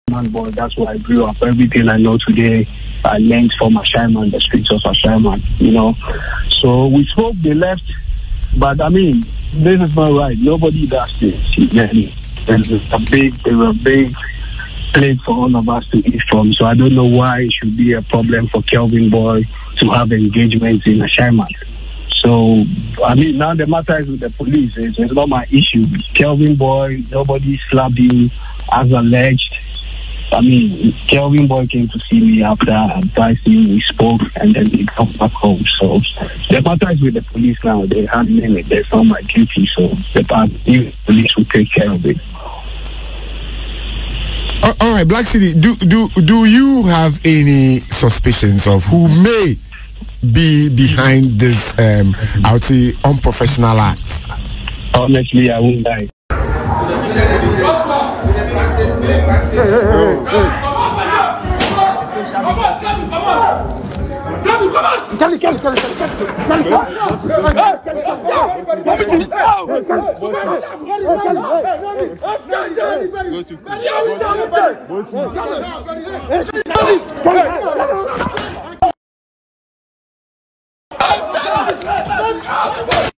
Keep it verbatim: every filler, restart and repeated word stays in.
Man boy, that's where I grew up. Everything I know today, I learned from Ashaiman, the streets of Ashaiman, you know. So we spoke, they left, but I mean, this is not right. Nobody does this. There's a big, there's a big plate for all of us to eat from. So I don't know why it should be a problem for Kelvin Boy to have engagements in Ashaiman. So, I mean, now the matter is with the police. It's, it's not my issue. Kelvin Boy, nobody slapped him as alleged. I mean, Kelvin Boy came to see me after advising, we spoke, and then he come back home. So the matter is with the police now. They're handling it. That's not my duty. So the police will take care of it. All right, Black City, do do do you have any suspicions of who may be behind this, um, I would say, unprofessional act? Honestly, I won't die. Hey, hey, hey, hey. Kelly, Kelly, Kelly, Kelly, Kelly, Kelly, Kelly.